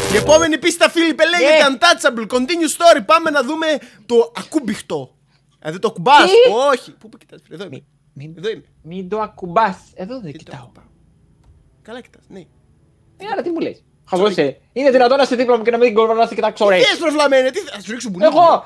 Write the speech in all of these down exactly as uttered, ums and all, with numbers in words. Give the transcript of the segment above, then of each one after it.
Η επόμενη πίστα, Φίλιππε, λέγεται Untouchable. Continue story. Πάμε να δούμε το ακούμπιχτό. Δηλαδή το κουμπάς. Όχι. Πού κοιτάς, εδώ είμαι. Εδώ είμαι. Μην το ακουμπάς. Εδώ δεν κοιτάω. Καλά κοιτάς, ναι. Ε, άρα τι μου λες. Χαζόσε. Είναι δυνατόν να είσαι δίπλα μου και να μην μπορώ να σε κοιτάξω, ρε. Τι θες, προβλαμένε, τι θες. Θα σου ρίξω μπουνί. Εγώ.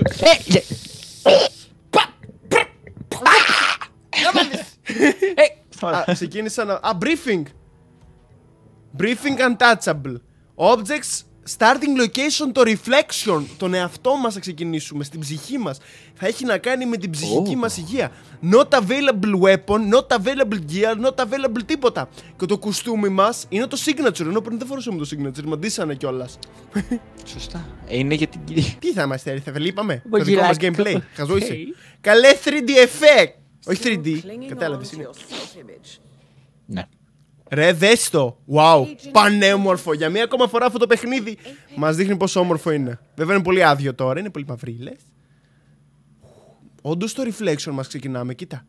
Α, ξεκίνησα να... Α, briefing. Briefing Untouchable. Objects starting location το reflection. Τον εαυτό μας θα ξεκινήσουμε, στην ψυχή μας. Θα έχει να κάνει με την ψυχική oh. μας υγεία. Not available weapon, not available gear, not available τίποτα. Και το κουστούμι μας είναι το signature. Ενώ πριν δεν φορούσαμε το signature, μαντήσανε κιόλας. Σωστά. Είναι για την κυρία. Τι θα είμαστε, θα λείπαμε. Το δικό μας gameplay. Χαζό είσαι. Καλέ θρι ντι effect. Όχι θρι ντι, κατάλαβες είναι. Ναι. Ρε δες το. Wow, πανέμορφο. Για μία ακόμα φορά αυτό το παιχνίδι μας δείχνει πόσο όμορφο είναι. Βέβαια είναι πολύ άδειο τώρα, είναι πολύ μαυρίλες. Όντως το reflection μας ξεκινάμε, κοίτα.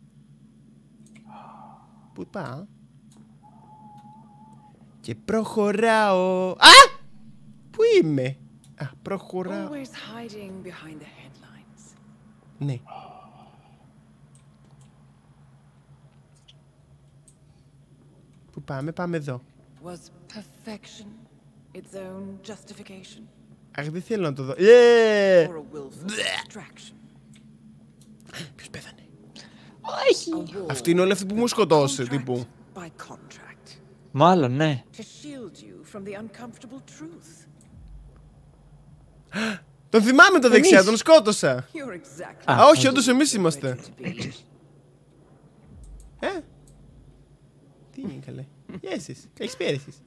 Πού πάω. Και προχωράω. Α! Πού είμαι. Α, προχωράω. Ναι. Πού πάμε, πάμε εδώ. Αχ, δεν θέλω να το δω. Yeah! Ποιος πέθανε. Όχι. Αυτή είναι όλη αυτή που μου σκοτώσε, τύπου. Μάλλον, ναι. Τον θυμάμαι το δεξιά, τον σκότωσα. Α, όχι, όντως εμείς είμαστε. Ε, τι είναι καλέ. Γεια εσείς, καλησπέρα εσείς.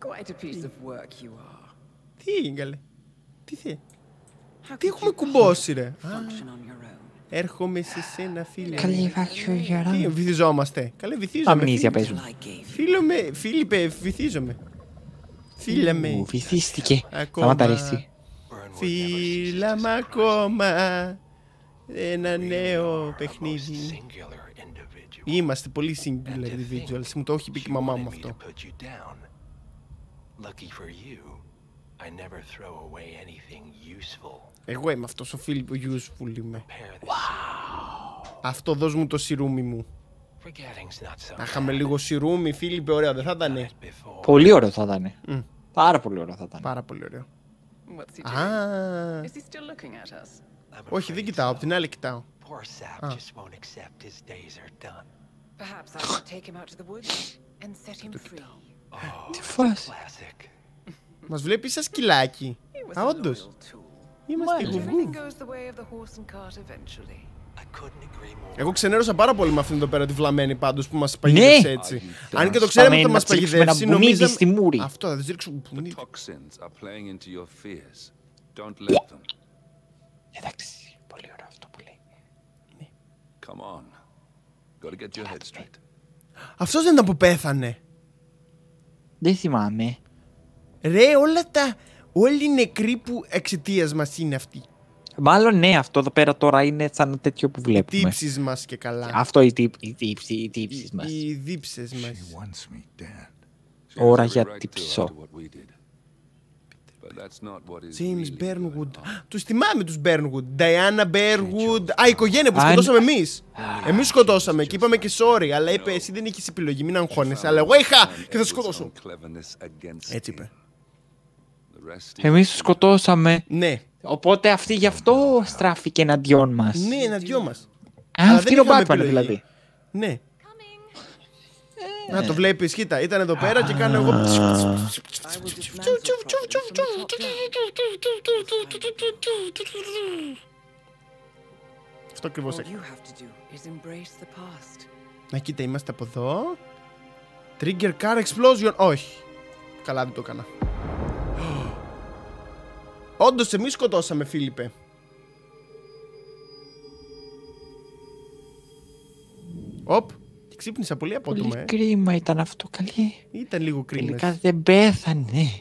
Τι είναι καλέ. Τι θέλει. Τι έχουμε κουμπώσει ρε. Έρχομαι σε σένα φίλε. Καλή βαχιογερά. Τι βυθιζόμαστε. Καλέ βυθίζομαι. Αμνίζια παίζουμε. Φίλο με, Φίλιππε, βυθίζομαι. Φίλα με. Μου βυθίστηκε. Θα ματαρίσει. Φίλα μ' ακόμα. Ένα νέο παιχνίδι. Είμαστε πολύ singular individuals. Μου το έχει πει και η μαμά μου αυτό. Εγώ είμαι αυτός ο Φίλιππο useful είμαι. Wow. Αυτό δώσ' μου το σιρούμι μου. Να είχαμε λίγο σιρούμι, Φίλιππε, ωραίο δεν θα ήτανε. Πολύ ωραίο θα ήτανε. Mm. Πάρα πολύ ωραίο θα ήταν. Πάρα πολύ ωραίο. Α, όχι, δεν κοιτάω, απ' την άλλη κοιτάω. Α. Τι φάση. Μας βλέπει σαν σκυλάκι. Α, όντως. Είμαστε γουγού. Εγώ ξενέρωσα πάρα πολύ με αυτήν εδώ πέρα τη βλαμμένη πάντως που μας παγιδεύσε έτσι. Αν και το ξέραμε ότι θα μας παγιδεύσει, νομίζαμε... Αυτό, θα της ρίξω μπουνίδι. Εντάξει, πολύ ωραίο αυτό που λέει. Αυτός δεν ήταν που πέθανε. Δεν θυμάμαι. Ρε, όλα τα... Όλοι οι νεκροί που εξαιτίας μας είναι αυτοί. Μάλλον ναι, αυτό εδώ πέρα τώρα είναι σαν τέτοιο που βλέπουμε. Οι τύψεις μας και καλά. Αυτό οι, τύπ, οι, τύψεις, οι τύψεις μας. Οι δίψες μας. Ώρα για τύψω. James Burnwood. Τους θυμάμαι τους Burnwood. Diana Burnwood. Α, η οικογένεια που σκοτώσαμε εμείς. Εμείς σκοτώσαμε και είπαμε και sorry. Αλλά είπε εσύ δεν είχες επιλογή, μην αγχώνεσαι. Αλλά εγώ είχα και θα σκοτώσω. Έτσι είπε. Εμείς τους σκοτώσαμε. Ναι. Οπότε αυτή γι' αυτό στράφηκε εναντιόν μας. Ναι, εναντιόν μας. Α, αυτή είναι ο Batman δηλαδή. Ναι. Να το βλέπεις, κοίτα, ήταν εδώ πέρα και κάνω εγώ. Αυτό ακριβώς έκανε. Να κοίτα, είμαστε από εδώ. Trigger car explosion. Όχι. Καλά δεν το έκανα. Όντως εμείς σκοτώσαμε, Φίλιππε. Οπ. Και ξύπνησα πολύ απότομα. Πολύ κρίμα ήταν αυτό, καλή. Ήταν λίγο κρίμα. Τελικά δεν πέθανε.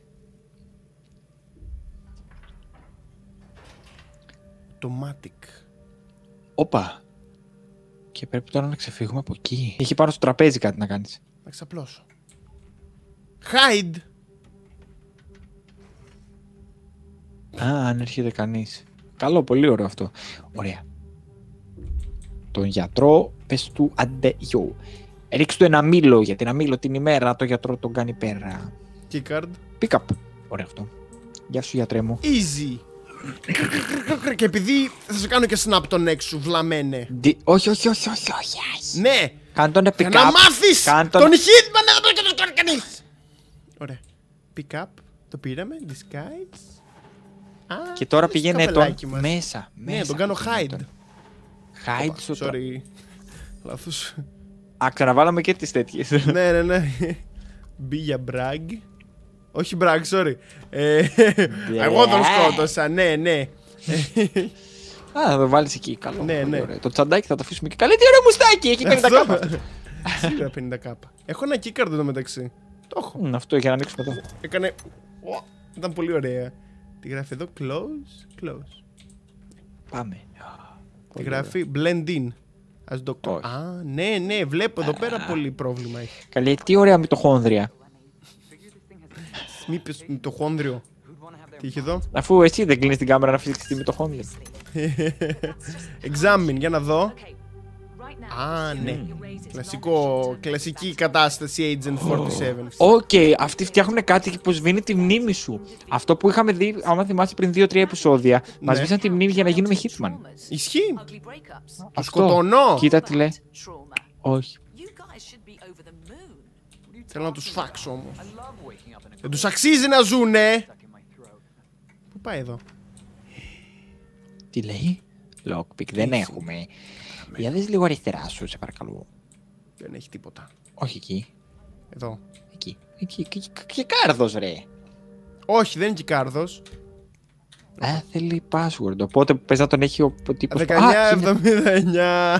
Automatic. Όπα. Και πρέπει τώρα να ξεφύγουμε από εκεί. Έχει πάνω στο τραπέζι κάτι να κάνεις. Να ξαπλώσω. Hide. Α, αν έρχεται κανείς. Καλό, πολύ ωραίο αυτό. Ωραία. Τον γιατρό, πες του αντεγιού. Ρίξ του ένα μήλο, γιατί ένα μήλο την ημέρα το γιατρό τον κάνει πέρα. Keycard. Pick up. Ωραία αυτό. Γεια σου γιατρέ μου. Easy. Και επειδή θα σε κάνω και snap τον έξω, βλαμένε. Δι... Όχι, όχι, όχι, όχι, όχι. Ναι. Κάνε τον pick Για up. να μάθεις Κάνε τον τον... Hitman να το και το κάνει κανείς. Ωραία. Pick up. Το πήραμε. Disguise. Α, Και τώρα είναι πηγαίνει στο τον καπελάκι μας. μέσα. Ναι, μέσα τον κάνω πηγαίνει hide. τον. Hide στο τρα- Sorry. Λάθος. Α, ξαναβάλαμε και τις τέτοιες. Ναι, ναι, ναι. Μπει για brag. Όχι brag, sorry. Ε, Εγώ τον σκότωσα, ναι, ναι. Α, θα το βάλεις εκεί. Καλό. Ναι, πολύ ναι. ωραίο. Το τσαντάκι θα το αφήσουμε εκεί. Καλή, τι ωραίο μουστάκι. Έχει πενήντα κάπα. Σίγουρα πενήντα κάπα. Έχω ένα keycard εδώ μεταξύ. Το έχω. Μμ, Αυτό για να ανοίξουμε εδώ. Έκανε. Ω, Ήταν πολύ ωραία. Τι γράφει εδώ, close, close. Πάμε. Τι Πολύ γράφει, blend in. Ας το Όχι. Α, ναι, ναι, βλέπω εδώ πέρα πολύ πρόβλημα έχει. Καλή, τι ωραία μυτοχόνδρια. Μη πες με το χόνδριο. Τι είχε εδώ. Αφού εσύ δεν κλείνεις την κάμερα να φύγεις τη μυτοχόνδρια. Examine, για να δω. Α, ναι. Κλασικό, κλασική κατάσταση Agent φορty seven. Οκ, αυτοί φτιάχνουν κάτι που σβήνει τη μνήμη σου. Αυτό που είχαμε δει, άμα θυμάσαι πριν δύο τρία επεισόδια, μας Ναι. σβήσαν τη μνήμη για να γίνουμε Hitman. Ισχύει. Αυτό. Το σκοτωνώ. Κοίτα τι λέει. Όχι. Θέλω να τους φάξω όμως. Δεν τους αξίζει να ζουνε. Πού πάει εδώ. Τι λέει. Lockpick, δεν έχουμε. Για δες λίγο αριστερά σου, σε παρακαλώ. Δεν έχει τίποτα. Όχι εκεί. Εδώ. Εκεί. Εκεί. εκεί, εκεί. Και κάρδος, ρε. Όχι, δεν είναι κάρδος. Α, θέλει password. Οπότε πες να τον έχει ο ο τύπος. δεκαεννιά Α, είναι- εβδομήντα εννιά.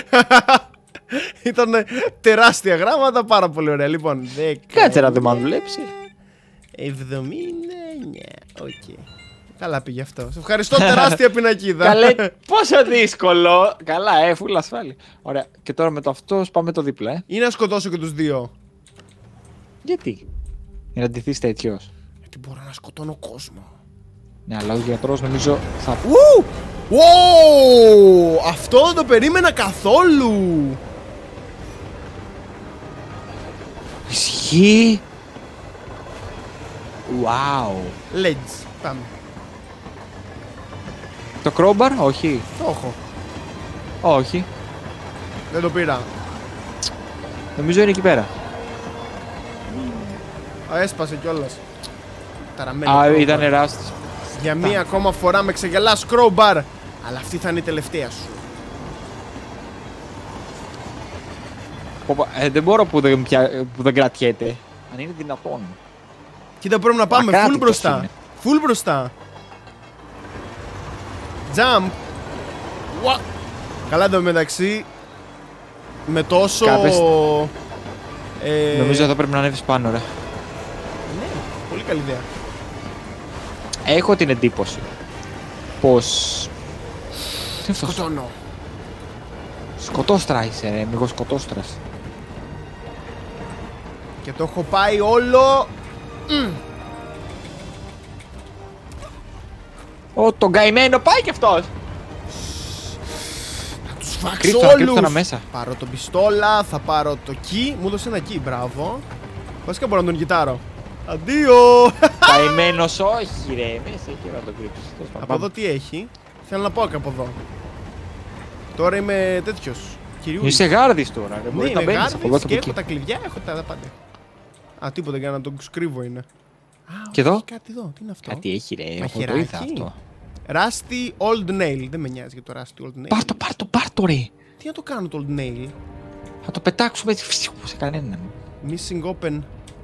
Ήταν τεράστια γράμματα, πάρα πολύ ωραία. Λοιπόν, δέκα. Κάτσε να δεν μ' αν δουλέψει. εβδομήντα εννιά. Οκ. Καλά πήγε αυτό. Σε ευχαριστώ, τεράστια πινακίδα. Καλέ, πόσο δύσκολο. Καλά, ε, φουλ ασφάλεια. Ωραία. Και τώρα με το αυτό πάμε το δίπλα, ε. Ή να σκοτώσω και τους δύο. Γιατί. Για να ντυθείς τέτοιος. Γιατί μπορώ να σκοτώνω κόσμο. Ναι, αλλά ο γιατρός νομίζω θα. Ου! Ου! Αυτό δεν το περίμενα καθόλου. Ισχύει. Wow. Ledge. Πάμε. Το crowbar, όχι. Το έχω. Όχι. Δεν το πήρα. Νομίζω είναι εκεί πέρα. Α, έσπασε κιόλας. Ταραμένο. Α, crowbar. ήταν εράστης. Για μία ακόμα φορά με ξεγελάς crowbar. Αλλά αυτή θα είναι η τελευταία σου. Οπα, ε, δεν μπορώ που δεν, πια, που δεν κρατιέται. Αν είναι δυνατόν. Κοίτα, πρέπει να πάμε Ακράτητος full μπροστά. είναι. Full μπροστά. Jump. What? Καλά, εδώ μεταξύ. Με τόσο. Κάποιες- Ε... Νομίζω εδώ πρέπει να ανέβεις πάνω, ρε. Ναι, πολύ καλή ιδέα. Έχω την εντύπωση πως. Τι είναι αυτό. Σκοτώνω. Σκοτώστρα είσαι, ρε. Μήπως σκοτώστρας. Και το έχω πάει όλο. Μμ. Ω, τον καημένο πάει κι αυτός. Θα τους φάξω Κρύψτε να, κρύψτε όλους. να μέσα. Πάρω τον πιστόλα, θα πάρω το key. Μου έδωσε ένα key, μπράβο. Βασικά μπορώ να τον γιτάρω. Αντίο. Καημένος, όχι, ρε. Μέσα εκεί να τον κρύψεις. Τέλος πάντων, Από πάμε. εδώ τι έχει. Θέλω να πάω και από εδώ. Τώρα είμαι τέτοιος. Κυριούλης. Είσαι γάρδης τώρα, ρε. Ναι, Μπορείς να είμαι μπαίνεις από εδώ γάρδης και και από έχω εκεί. τα κλειδιά, έχω τα πάντα. Α, τίποτα για να τον σκρίβω είναι. Α, Και όχι, εδώ? κάτι εδώ, τι είναι αυτό. Κάτι έχει, ρε. Εγώ το Μαχαιράκι. είδα αυτό. Rusty Old Nail. Δεν με νοιάζει για το Rusty Old Nail. Πάρ' το, πάρ' το, πάρ' το, ρε. Τι να το κάνω το Old Nail. Θα το πετάξουμε έτσι φυσικού σε κανέναν. Missing open.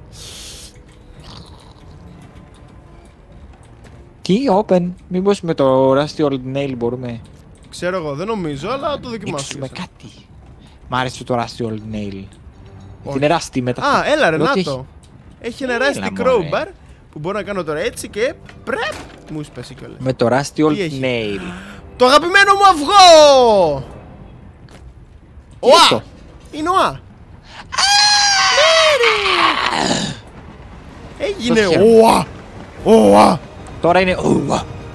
Τι, open. Μήπως με το Rusty Old Nail μπορούμε Ξέρω εγώ, δεν νομίζω, αλλά το να δοκιμάσουμε. ανοίξουμε κάτι. Μ' άρεσε το Rusty Old Nail. Όχι. Είναι Rusty μετά. Α, έλα ρε, Λέω να ότι το. Έχει ένα Έλα, Rusty μωρέ. crowbar που μπορώ να κάνω τώρα έτσι και πρεπ. Μου σπέσει κιόλας. Με το Rusty Old έχει? Nail. Το αγαπημένο μου αυγό! Τι είναι Οα! αυτό? Είναι οα! Έγινε Το χαίρομαι. οα! Οα! Τώρα είναι. Ουα.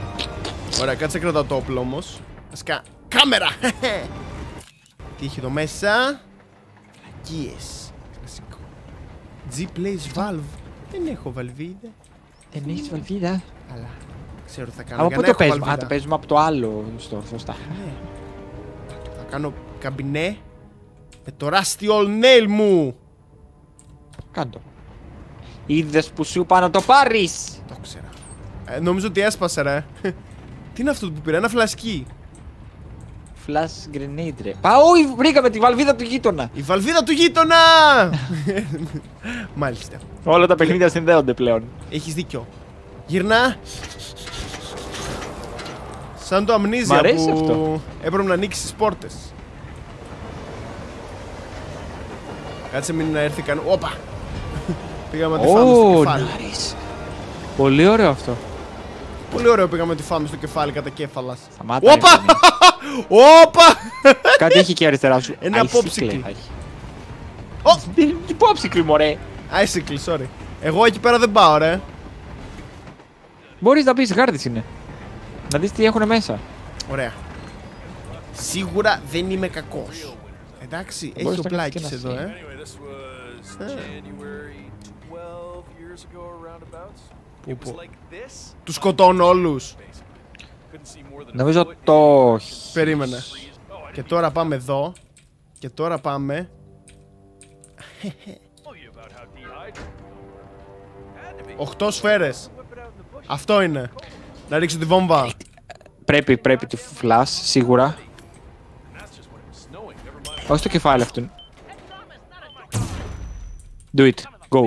Ωραία, κάτσε κρατάω το όπλο όμως. Ασκα... Κάμερα! Τι έχει εδώ μέσα? Φλακίες. Κλασικό. G-Plays Valve. Δεν έχω βαλβίδα. Δεν έχεις βαλβίδα. Αλλά ξέρω τι θα κάνω. Από για πού να το έχω παίζουμε? βαλβίδα. Α, το παίζουμε από το άλλο στο σωστά. Ναι. Θα κάνω καμπινέ με το Rusty Old Nail μου. Κάντο. Είδες που σου είπα να το πάρεις. Το ξέρα. Ε, νομίζω ότι έσπασε ρε. Τι είναι αυτό που πήρα? Ένα φλασκί. Flash grenade ρε. Πάω, βρήκαμε τη βαλβίδα του γείτονα. Η βαλβίδα του γείτονα! Μάλιστα. Όλα τα παιχνίδια συνδέονται πλέον. Έχεις δίκιο. Γυρνά. Σαν το Μ' αμνίζια αρέσει που αυτό. έπρεπε να ανοίξει τις πόρτες. Κάτσε μην έρθει καν. Όπα! Πήγαμε να τη φάμε στο Ω, κεφάλι. nice. Πολύ ωραίο αυτό. Πολύ ωραίο πήγαμε να τη φάμε στο κεφάλι κατά κέφαλας. Σταμάτα. Όπα! ρε, Όπα! Κάτι έχει και αριστερά σου. Ένα Icicle popsicle. θα έχει. Ω! Τι popsicle μωρέ. Icicle, sorry. Εγώ εκεί πέρα δεν πάω ρε. Μπορείς να πεις γάρδις είναι. Να δεις τι έχουν μέσα. Ωραία. Σίγουρα δεν είμαι κακός. Εντάξει, έχει Μπορείς ο να κάνεις πλάκης και εδώ, ένα ε. Anyway, this was Ah. January twelve years ago, roundabouts. Πού, It was πού. like this. Τους σκοτώνω όλους. Couldn't see more than a Νομίζω foot. το... Περίμενε. Oh, I Και τώρα πάμε εδώ. Και τώρα πάμε. didn't tell you about how D-hide. Had to be. Οχτώ σφαίρες. Whip it out in the bush. Αυτό είναι. Να ρίξω τη βόμβα. Πρέπει, πρέπει τη flash, σίγουρα. That's just when it was snowing. Never mind. Όχι στο κεφάλι αυτού. Do it. Go.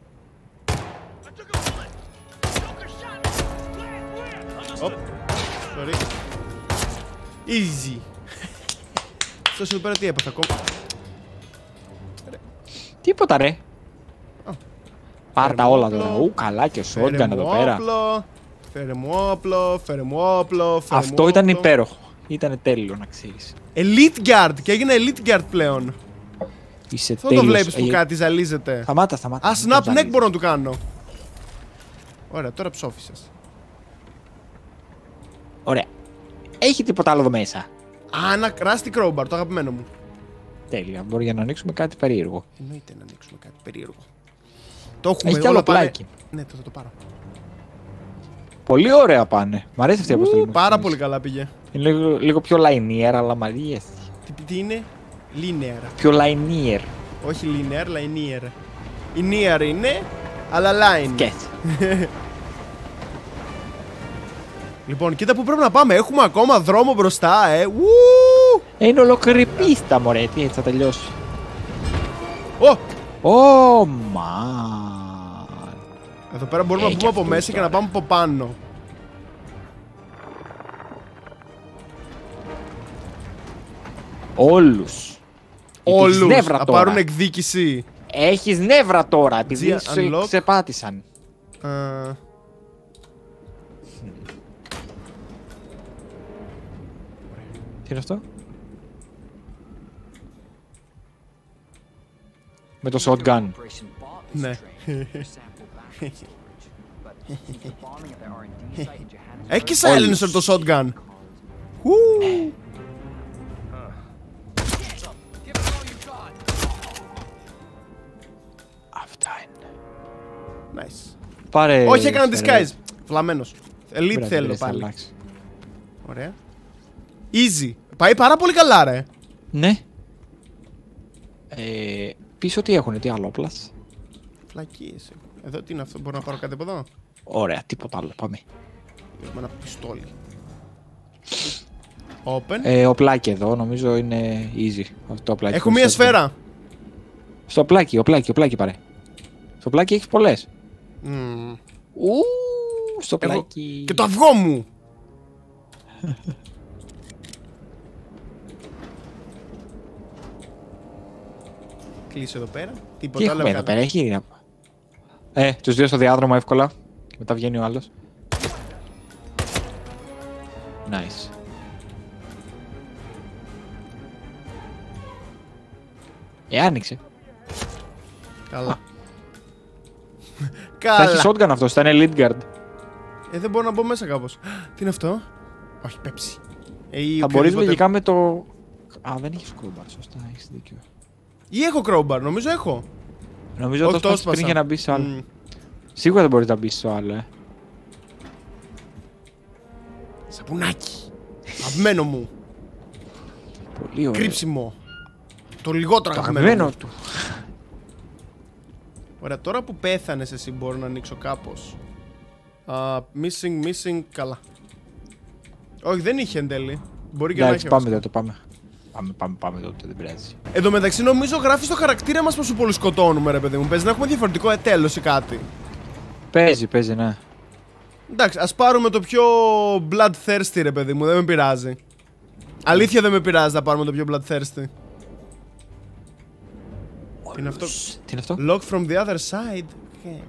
Οπ. Sorry. Easy. Αυτό εδώ πέρα τι έπαθα ακόμα. Τίποτα ρε. Πάρ' τα μου όλα όπλο. τώρα. Ου, καλά και Φέρε shotgun μου εδώ πέρα. όπλο. Φέρε μου όπλο. Φέρε μου όπλο. φέρε Αυτό μου ήταν όπλο. υπέροχο. Ήταν τέλειο να ξέρεις. Elite Guard. Και έγινε Elite Guard πλέον. Είσαι Αυτό τέλειος. το βλέπεις που Ε, κάτι ζαλίζεται. Σταμάτα, σταμάτα. Α, μην snap το neck ζαλίζεις. μπορώ να του κάνω. Ωραία, τώρα ψόφισες. Ωραία. Έχει τίποτα άλλο εδώ μέσα. Α, ένα Rusty Crowbar, το αγαπημένο μου. Τέλεια. Μπορεί για να ανοίξουμε κάτι περίεργο. Εννοείται να ανοίξουμε κάτι περίεργο. Το έχουμε Έχει κι όλα άλλο πάνε- πλάκι. Ναι, το θα το πάρω. Πολύ ωραία πάνε. Μ' αρέσει αυτή η αποστολή. Ου, μου. πάρα πολύ καλά πήγε. Είναι λίγο, λίγο πιο linear, αλλά μ' αρέσει. Τι, τι είναι? Linear. Πιο linear. Όχι linear, linear. Η near είναι, αλλά line. Και Λοιπόν, κοίτα που πρέπει να πάμε. Έχουμε ακόμα δρόμο μπροστά, ε. Ου! Ε, είναι ολόκληρη πίστα, μωρέ. Τι έτσι θα τελειώσει. Ω! Ω, μαν. Εδώ πέρα μπορούμε Ε, να και πούμε από αυτούς μέσα και να τώρα. πάμε από πάνω. Όλους. Όλους νεύρα θα τώρα. πάρουν εκδίκηση. Έχεις νεύρα τώρα, επειδή G σε unlock. ξεπάτησαν. Α, Τι είναι αυτό? Με το shotgun. ναι. Έχει και silencer το shotgun. Ου. Αυτά είναι. Nice. Πάρε... Όχι, έκανα σφαίρες. disguise. Βλαμμένος. Elite Μπράβο, θέλω δεν θα πάλι. αλλάξει. Ωραία. Easy. Πάει πάρα πολύ καλά, ρε. Ναι. Ε, πίσω τι έχουνε, τι άλλο πλάς. Φλακίες. Εδώ τι είναι αυτό, μπορώ να πάρω κάτι από εδώ. Ωραία, τίποτα άλλο, πάμε. Με ένα πιστόλι. Open. Ε, ο πλάκι εδώ, νομίζω είναι easy. Αυτό πλάκι. Έχω μία σφαίρα. Στο πλάκι, ο πλάκι, ο πλάκι πάρε. Στο πλάκι έχεις πολλές. Μμμ. Ου, στο Έχω πλάκι. και το αυγό μου. Κλείσω εδώ πέρα. Τι Τίποτα άλλο έχουμε εδώ κάτω. πέρα, έχει. Ε, τους δύο στο διάδρομο εύκολα. Και μετά βγαίνει ο άλλος. Nice. Ε, άνοιξε. Καλά. Θα έχει Καλά. shotgun αυτός, θα είναι lead guard. Ε, δεν μπορώ να μπω μέσα κάπως. Τι είναι αυτό? Όχι, πέψη. Ε, ή Θα μπορείς οποιοδήποτε- λογικά με το... Α, δεν έχεις crowbar, σωστά, έχεις δίκιο. Ή έχω crowbar, νομίζω έχω. Νομίζω Όχι, το το σπάσεις πριν έσπασα. για να μπεις στο άλλο. Μμ. Σίγουρα δεν μπορείς να μπεις στο άλλο, ε. Σαπουνάκι. Αγαπημένο μου. Πολύ ωραίο. Κρύψιμο. Το λιγότερο Το αγαπημένο αγαπημένο μου. του. Ωραία, τώρα που πέθανες εσύ μπορώ να ανοίξω κάπως. Uh, missing, missing, καλά. Όχι, δεν είχε εν τέλει. Μπορεί και να Εντάξει, έχει. πάμε βασικά. τότε, πάμε. Πάμε, πάμε, πάμε τότε, δεν πειράζει. Εν τω μεταξύ, νομίζω γράφει στο χαρακτήρα μας πόσο πολύ σκοτώνουμε, ρε παιδί μου. Παίζει να έχουμε διαφορετικό ε, τέλος ή κάτι. Παίζει, παίζει, ναι. Εντάξει, ας πάρουμε το πιο bloodthirsty, ρε παιδί μου, δεν με πειράζει. Αλήθεια δεν με πειράζει να πάρουμε το πιο bloodthirsty. Τι είναι αυτό? Τι είναι αυτό? Lock from the other side. Okay.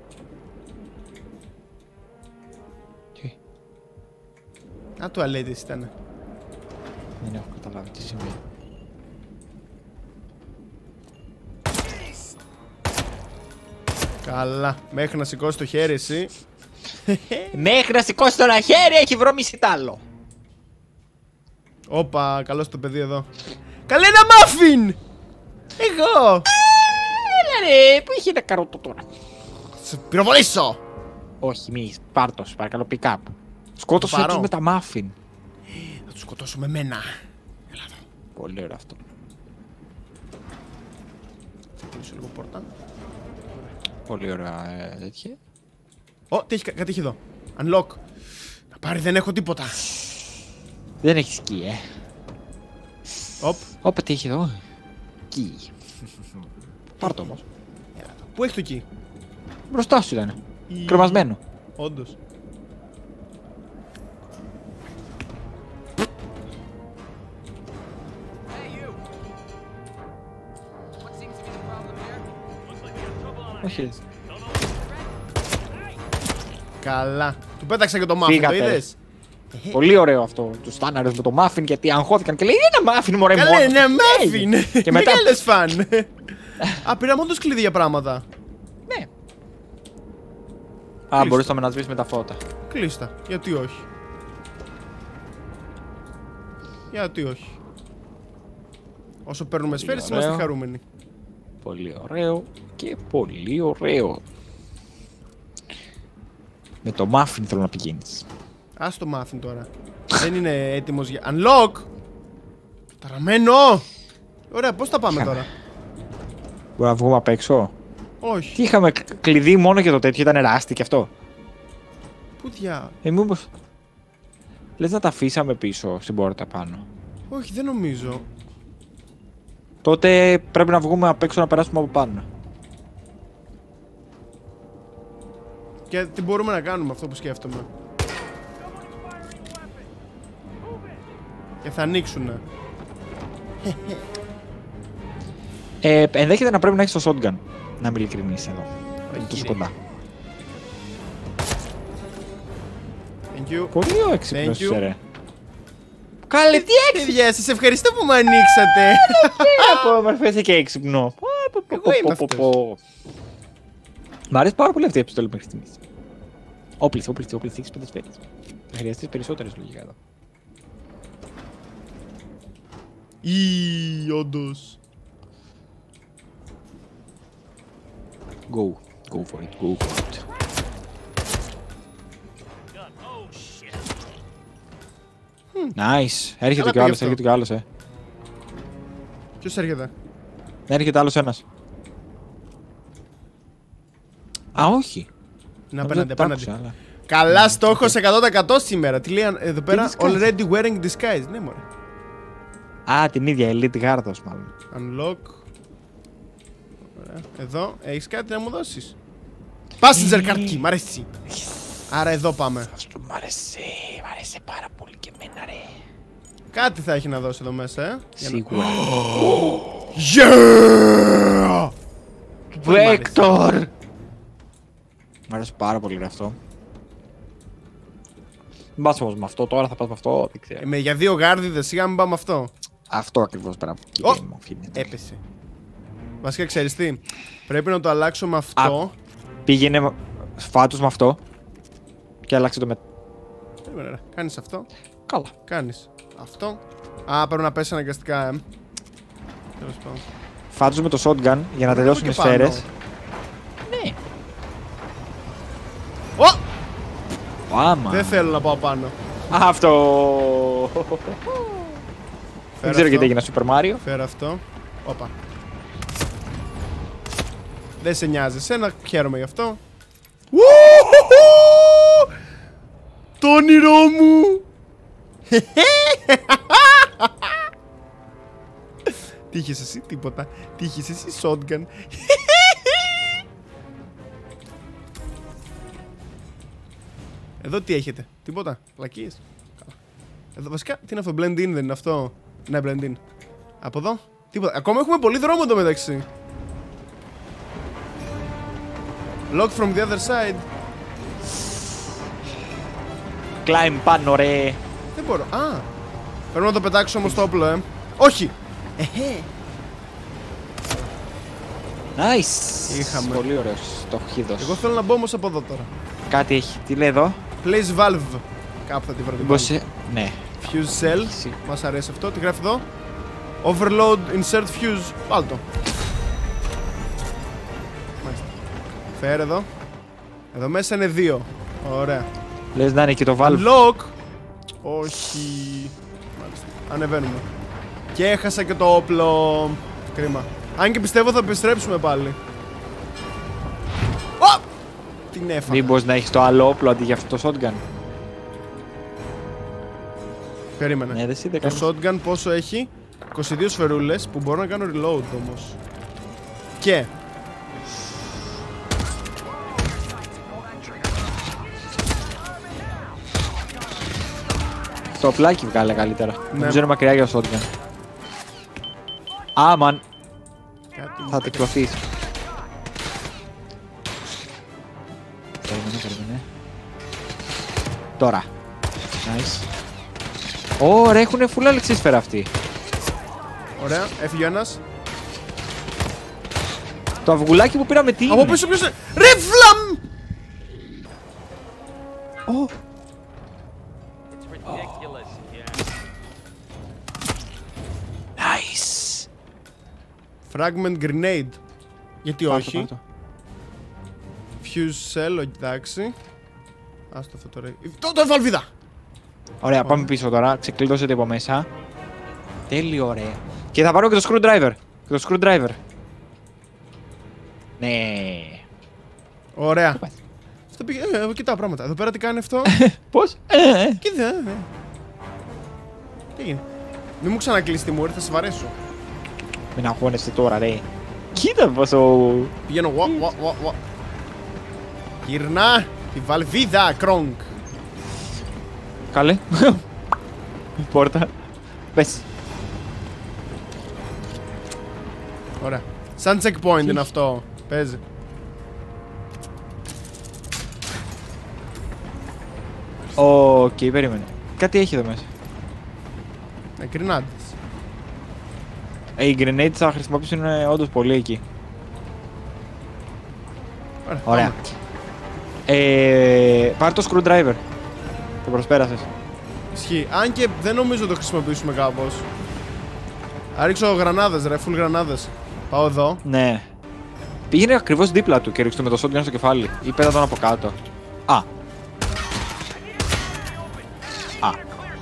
Τι? Α, τουαλέτης ήταν. Δεν έχω καταλάβει τι συμβαίνει. Καλά, μέχρι να σηκώσει το χέρι εσύ. Μέχρι να σηκώσει το ένα χέρι έχει βρωμίσει τ' άλλο. Όπα, καλώς το παιδί εδώ. Καλέ ένα μάφιν! Εγώ! Έλα ρε, που είχε ένα καρότο τώρα. Σε πυροβολήσω! Όχι, μη, πάρ' το, σου παρακαλώ, pick up. Σκότωσε πάρω. τους με τα μάφιν. Θα τους σκοτώσουμε εμένα. Πολύ ωραίο αυτό. Θα κλείσω λίγο πόρτα. Πολύ ωραία ε, τέτοια. Ω, τι έχει, κα- κάτι έχει εδώ. Unlock. Να πάρει, δεν έχω τίποτα. Δεν έχει σκι, ε. Οπ. Όπα, τι έχει εδώ. Κι. Πάρ' το όμως. Πού έχει το εκεί? Μπροστά σου ήταν. Η- Κρεμασμένο. Όντως. Όχι. Καλά. Του πέταξα και το μάφιν, το Φύγατε. είδες? Πολύ ωραίο αυτό. Του στάναρε με το μάφιν γιατί αγχώθηκαν και λέει είναι ένα μάφιν, μωρέ μόνο. Καλέ, ναι, Hey. μάφιν! Και μετά. Μεγάλες φαν. Α, πήραμε όντως κλειδί για πράγματα. Ναι. Α, μπορείς να με να σβήσεις με τα φώτα. Κλείστα. Γιατί όχι? Γιατί όχι? Όσο παίρνουμε σφαίρες ωραίο. είμαστε χαρούμενοι. Πολύ ωραίο και πολύ ωραίο. Με το μάφιν θέλω να πηγαίνεις. Ας το μάφιν τώρα. Δεν είναι έτοιμος για... Unlock! Ταραμένο! Ωραία, πώς θα πάμε τώρα? Μπορούμε να βγούμε απ' έξω. Όχι. Τι είχαμε κ- κλειδί μόνο για το τέτοιο, ήταν εράστη και αυτό. Πού δια... Ε, μήπως... Λες να τα αφήσαμε πίσω στην πόρτα πάνω. Όχι, δεν νομίζω. Τότε πρέπει να βγούμε απ' έξω να περάσουμε από πάνω. Και τι μπορούμε να κάνουμε αυτό που σκέφτομαι. Και θα ανοίξουνε. Ε, ενδέχεται να πρέπει να έχεις το shotgun. Να είμαι ειλικρινής εδώ. Είναι τόσο κύριε. κοντά. Thank you. Πολύ ο έξυπνος Thank you. είσαι, ρε. Καλέ, τι Παιδιά, σας ευχαριστώ που με ανοίξατε. από όμορφες και έξυπνο. Εγώ είμαι αυτός. Μ' αρέσει πάρα πολύ αυτή η επιστολή μέχρι στιγμής. Όπλης, όπλης, όπλης, έχεις πέντε σφαίρες. Θα χρειαστείς περισσότερες λογικά εδώ. Ή, όντως. Go, go for it, go for it. Nice. Έρχεται Καλά και ο άλλος, πήγε έρχεται και ο άλλος, ε. Ποιος έρχεται? Έρχεται άλλος ένας. Α, όχι. Είναι Νόμιζα απέναντι, ότι τ' απέναντι. άκουσα, αλλά- Καλά, στόχος εκατό τοις εκατό σήμερα. Τι λέει αν- εδώ πέρα? disguise? Already wearing disguise. Ναι, μωρέ. Α, την ίδια, Elite Gardos μάλλον. Unlock. Ωραία. Εδώ, έχεις κάτι να μου δώσεις? Passenger card key, μ' αρέσει. Άρα εδώ πάμε. Αυτό μ' αρέσει, μ' αρέσει πάρα πολύ και εμένα, ρε. Κάτι θα έχει να δώσει εδώ μέσα, ε. Για να- Σίγουρα. Yeah! Vector! Μ' αρέσει πάρα πολύ ρε αυτό. Μην πας όμως με αυτό, τώρα θα πας με αυτό, δεν ξέρω. Ε, με για δύο γάρδιδες, σιγά μην πάμε αυτό. Αυτό ακριβώς πρέπει Ω! κύριε μου, αφήνεται. Έπεσε. Βασικά ξέρεις τι, πρέπει να το αλλάξω με αυτό. Πήγαινε φάτος με αυτό και άλλαξε το με... Περίμενε, ρε. Κάνεις αυτό. Καλά. Κάνεις αυτό. Α, πρέπει να πέσει αναγκαστικά, ε. Τέλος πάντων. Φάτζω με το shotgun για να τελειώσουν οι και πάνω. σφαίρες. Ναι. Ω! Άμα. Δεν θέλω να πάω πάνω. Αυτό. Φέρε Δεν ξέρω γιατί αυτό. έγινα Super Mario. Φέρε αυτό. Όπα. Δεν σε νοιάζει εσένα, χαίρομαι γι' αυτό. Ουουουουου! Το όνειρό μου! Τι είχες εσύ, τίποτα. Τι είχες εσύ, shotgun. Εδώ τι έχετε, τίποτα, λακίες. Εδώ βασικά, τι είναι αυτό, blend in δεν είναι αυτό. Ναι, blend in. Από εδώ, τίποτα. Ακόμα έχουμε πολύ δρόμο εδώ μεταξύ. Lock from the other side. Climb πάνω, ρε. Δεν μπορώ, α. Πρέπει να το πετάξω όμως το όπλο, ε. Όχι! Εχε. Nice. Είχαμε. Πολύ ωραίος το χίδος. Εγώ θέλω να μπω όμως από εδώ τώρα. Κάτι έχει. Τι λέει εδώ. Place valve. Κάπου θα τη βρω. Μήπως σε... Ναι. Fuse cell. Εσύ. Μας αρέσει αυτό. Τι γράφει εδώ. Overload insert fuse. Βάλ' το. Μάλιστα. Φέρε εδώ. Εδώ μέσα είναι δύο. Ωραία. Λες να είναι και το valve. Lock. Όχι. Μάλιστα. Ανεβαίνουμε. Και έχασα και το όπλο. Κρίμα. Αν και πιστεύω θα επιστρέψουμε πάλι. Ω! Την έφαγα. Μήπως να έχεις το άλλο όπλο αντί για αυτό το shotgun. Περίμενε. Ναι, δεν είδε Το κανείς. shotgun πόσο έχει? είκοσι δύο σφαιρούλες που μπορώ να κάνω reload όμως. Και Το πλάκι βγάλε καλύτερα. Ναι. Νομίζω είναι μακριά για το shotgun. Άμαν. κάτι... Θα τεκλωθείς. Περίμενε, περίμενε. Τώρα. Nice. Ωραία, έχουνε full αλεξίσφαιρα αυτοί. Ωραία, έφυγε ένας. Το αυγουλάκι που πήραμε τι Από είναι. πίσω ποιος είναι? Ρε βλαμ! Ω, It's ridiculous. Yeah. nice. Fragment grenade. Γιατί Πάρ' το, όχι? πάρ' το. Fuse cell, όχι, εντάξει. Άστο αυτό τώρα. Το, το βαλβίδα! Ωραία, πάμε πίσω τώρα. Ξεκλείδωσετε από μέσα. Τέλειο, ωραία. Και θα πάρω και το screwdriver. Και το screwdriver. Ναι. Ωραία. Πού πας? Αυτό πήγε, ε, ε, κοιτάω πράγματα. Εδώ πέρα τι κάνει αυτό? Πώς? Ε, ε. Κοίτα, ε, ε. Τι έγινε? Μην μου ξανακλείσει τη μούρη, θα σε βαρέσω. Μην αγχώνεσαι τώρα, ρε. Κοίτα πόσο... Πηγαίνω, γουα, γουα, γουα, γουα. Γυρνά τη βαλβίδα, κρόγκ. Καλέ. Η πόρτα. Πες. Ωραία. Σαν checkpoint είναι αυτό. Παίζει. Οκ, περίμενε. Κάτι έχει εδώ μέσα. Ναι, κρινάντες. Ε, οι grenades θα χρησιμοποιήσουν ε, όντως πολύ εκεί. Ωραία. Ωραία. πάμε. Ε, πάρε το screwdriver. Το προσπέρασες. Ισχύει. Αν και δεν νομίζω το χρησιμοποιήσουμε κάπως. Α, ρίξω γρανάδες ρε, full γρανάδες. Πάω εδώ. Ναι. Πήγαινε ακριβώς δίπλα του και ρίξτε με το shotgun στο κεφάλι. Ή πέτα τον από κάτω. Α. Α.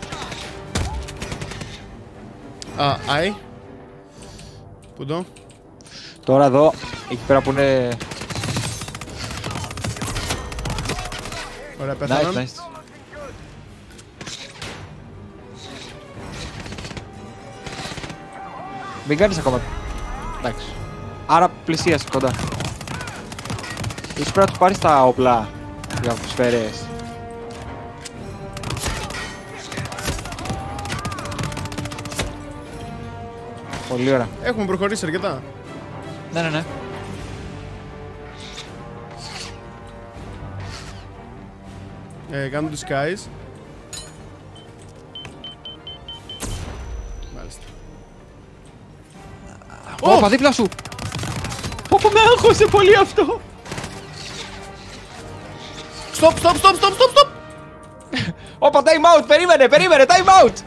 Α, άι. Πού το? Τώρα εδώ, εκεί πέρα που είναι... Ωραία, Nice, πέθαναν. nice. Μην κάνεις ακόμα. Εντάξει. Άρα πλησίασε κοντά. Ίσως πρέπει να του πάρεις τα όπλα για σφαίρες. Πολύ ωραία. Έχουμε προχωρήσει αρκετά. Ναι, ναι, ναι. Ε, κάνω disguise. Μάλιστα. Όπα, δίπλα σου! Όπα, με άγχωσε πολύ αυτό! Stop, stop, stop, stop, stop, stop! Όπα, time out, περίμενε, περίμενε, time out!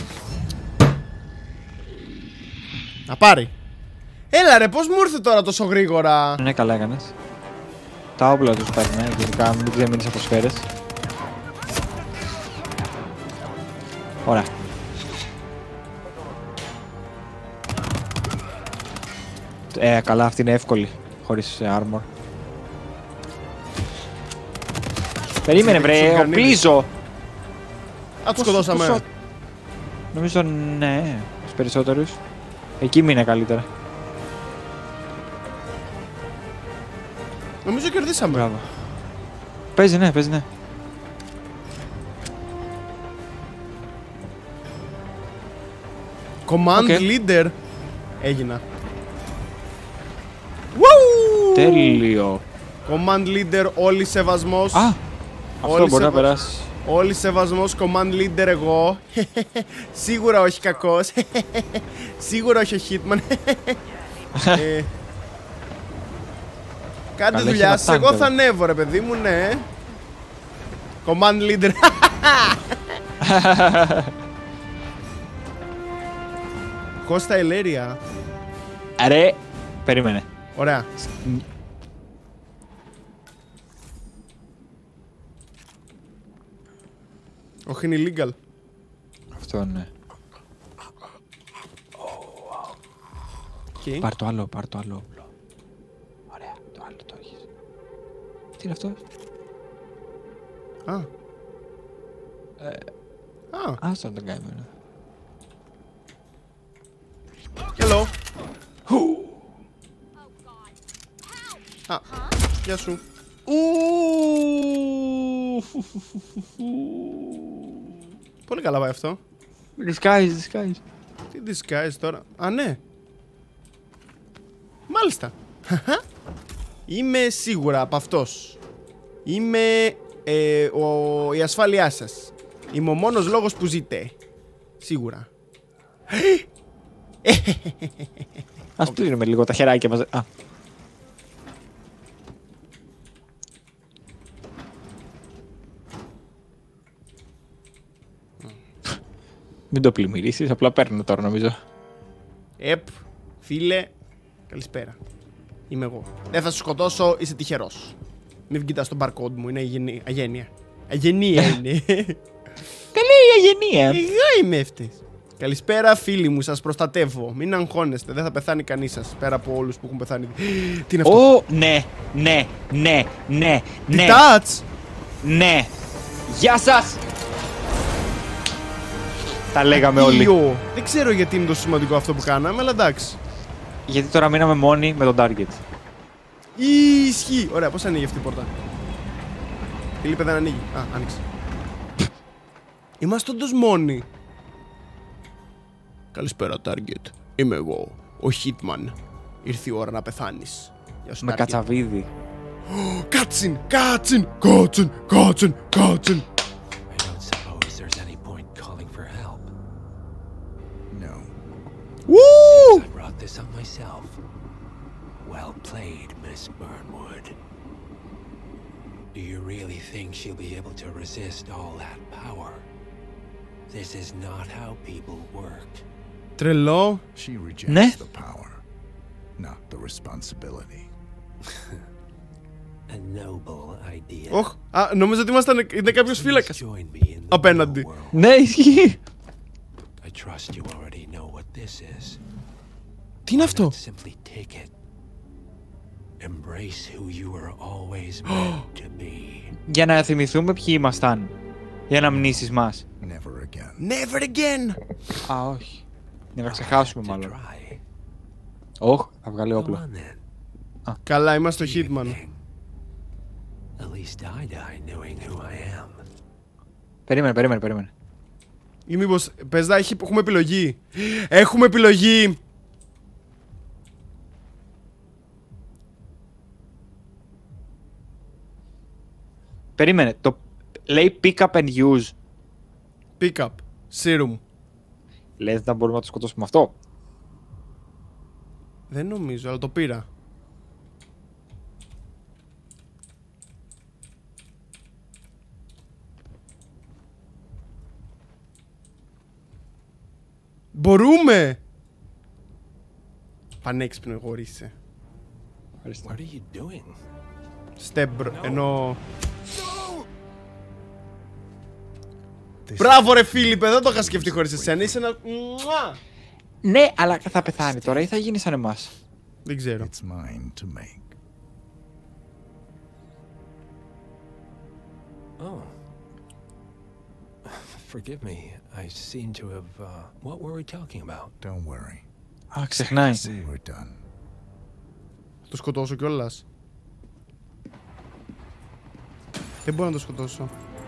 Να πάρει. Έλα ρε, πώς μου ήρθε τώρα τόσο γρήγορα. Ναι, καλά έκανες. Τα όπλα τους παίρνουν, γενικά μην ξεμείνεις από σφαίρες. Ωραία. Ε, καλά, αυτή είναι εύκολη, χωρίς ε, armor. Περίμενε βρε, οπλίζω! Α, τους σκοτώσαμε. Πόσο... Νομίζω ναι, τους περισσότερους. Εκεί μείνε καλύτερα. Νομίζω κερδίσαμε. Μπράβο. Παίζει ναι, παίζει ναι. Command Okay. leader. Έγινα. Woo! Τέλειο. Command leader, όλοι σεβασμός. Α, αυτό Όλοι μπορεί να σεβα- περάσει. Όλοι σεβασμός, command leader εγώ. Σίγουρα όχι κακός. Σίγουρα όχι ο Hitman. ε, κάντε Καλά, δουλειά έχει σας, ένα εγώ tank θα ανέβω ρε παιδί μου, ναι. Command leader. Κώστα Ελέρια. Ρε, περίμενε. Ωραία. Όχι, είναι illegal. Αυτό ναι. Okay. Πάρ' το άλλο, πάρ' το άλλο όπλο. Ωραία, το άλλο το έχεις. Τι είναι αυτό? Α. Α, Άστο να τον κάνουμε. hello. Α, γεια σου. Πολύ καλά πάει αυτό. Disguise, disguise. Τι disguise τώρα. Α, ναι. Μάλιστα. Είμαι σίγουρα από αυτός. Είμαι ε, ο, η ασφάλειά σας. Είμαι ο μόνος λόγος που ζείτε. Σίγουρα. Ας πλύνουμε λίγο τα χεράκια μας. Α. Μην το πλημμυρίσεις, απλά παίρνω τώρα νομίζω. Επ, φίλε, καλησπέρα. Είμαι εγώ. Δεν θα σου σκοτώσω, είσαι τυχερός. Μην κοιτάς τον barcode μου, είναι αγενή, αγένεια. Αγενία είναι. Καλή η αγενία. Εγώ είμαι αυτής. Καλησπέρα φίλοι μου, σας προστατεύω. Μην αγχώνεστε, δεν θα πεθάνει κανείς σας. Πέρα από όλους που έχουν πεθάνει. Τι είναι αυτό? Ω, ναι, ναι, ναι, ναι, ναι, Detach! ναι. Γεια σας. Τα λέγαμε όλοι. Ιο. Δεν ξέρω γιατί είναι τόσο σημαντικό αυτό που κάναμε, αλλά εντάξει. Γιατί τώρα μείναμε μόνοι με τον target. Ισχύει. Ωραία, πώς ανοίγει αυτή η πόρτα? Φίλιππε, δεν ανοίγει. Α, άνοιξε. Είμαστε όντως μόνοι. Καλησπέρα, Target. Είμαι εγώ, ο Hitman. Ήρθε η ώρα να πεθάνεις. Γεια σου, Με Target. κατσαβίδι. Κάτσιν, κάτσιν, κάτσιν, κάτσιν, κάτσιν. I don't suppose there's any point calling for help. No. Woo! I brought this up myself. Well played, Miss Burnwood. Do you really think she'll be able to resist all that power? This is not how people work. Τρελό. She rejects Ναι. the power, not the responsibility. A noble idea. Όχ, α, νόμιζα ότι ήμασταν, είναι κάποιος Please φύλακας. join me in the Απέναντι. real world. Ναι, ισχύει. I trust you already know what this is. Τι είναι Why αυτό? not simply take it? Embrace who you were always meant to be. Για να θυμηθούμε ποιοι ήμασταν. Για να μνήσεις μας. Never again. Never again. Α, όχι. Για να ξεχάσουμε To μάλλον. try. Όχ, θα βγάλει Go όπλο. on then. Καλά, είμαστε ο Do your Hitman. thing. At least I die knowing who I am. Περίμενε, περίμενε, περίμενε. Ή μήπως, πες να έχει, έχουμε επιλογή. Έχουμε επιλογή. Περίμενε, το λέει pick up and use. Pick up. Serum. Λες να μπορούμε να το σκοτώσουμε αυτό. Δεν νομίζω, αλλά το πήρα. Μπορούμε! Πανέξυπνο εγώ είσαι. Ευχαριστώ. What are you doing? Στεμπρ, ενώ... Μπράβο ρε Φίλιππε, δεν το είχα σκεφτεί χωρίς εσένα. Είσαι ένα... Μουά! Ναι, αλλά θα πεθάνει τώρα ή θα γίνει σαν εμάς. Δεν ξέρω. It's mine to make. Oh. Forgive me. I seem to have. Uh, what were we talking about? Don't worry. Α, ξεχνάει. We're done. Θα το σκοτώσω κιόλας. Δεν μπορώ να το σκοτώσω.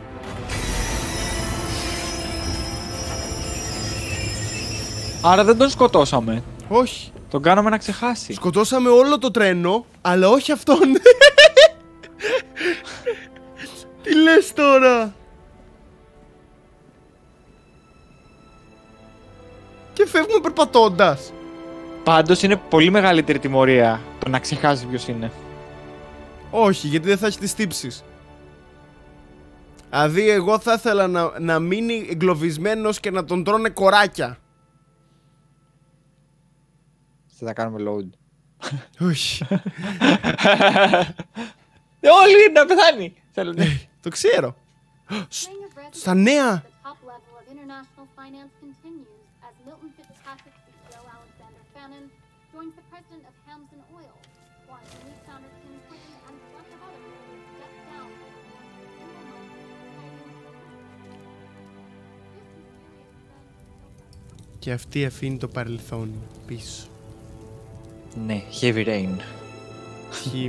Άρα δεν τον σκοτώσαμε. Όχι. Τον κάναμε να ξεχάσει. Σκοτώσαμε όλο το τρένο, αλλά όχι αυτόν. Τι λες τώρα? Και φεύγουμε περπατώντας. Πάντως είναι πολύ μεγαλύτερη τιμωρία το να ξεχάσει ποιος είναι. Όχι, γιατί δεν θα έχει τις τύψεις. Δηλαδή εγώ θα ήθελα να, να μείνει εγκλωβισμένος και να τον τρώνε κοράκια. Θα τα κάνουμε load. Όχι. Όλοι να πεθάνει. Θέλουν. Το ξέρω. Στα νέα. The top level of international finance continues as Milton Fitzpatrick C E O Alexander Fannin joins the president of Hamson Oil, while new founder Tim Clinton and a bunch of others step down. Και αυτή αφήνει το παρελθόν πίσω. Ναι, heavy rain. Χι.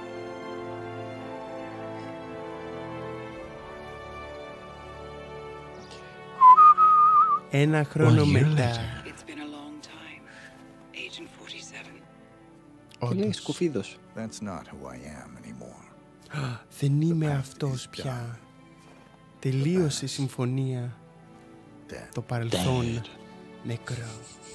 Ένα χρόνο One year μετά. It's been a long time. Agent forty-seven. Και λέει Όντως, σκουφίδος. That's not who I am anymore. δεν είμαι αυτός πια. Τελείωσε η συμφωνία. Dead. Το παρελθόν νεκρό.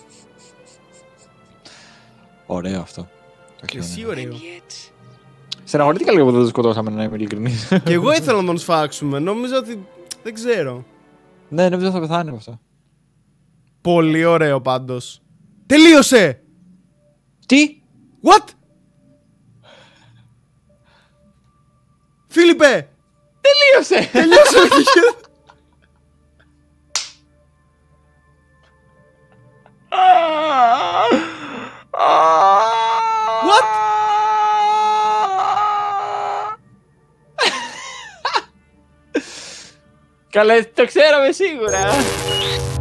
Ωραίο αυτό. Το Και χιόνι. εσύ And ωραίο. yet, Στεναχωρήθηκα λίγο που δεν το σκοτώσαμε, να είμαι ειλικρινής. Και εγώ ήθελα να τον σφάξουμε. Νόμιζα ότι. Δεν ξέρω. Ναι, νόμιζα θα πεθάνει από αυτό. Πολύ ωραίο πάντως. Τελείωσε! Τι! What? Φίλιππε! Τελείωσε! Τελείωσε! What? Καλά, το ξέραμε σίγουρα.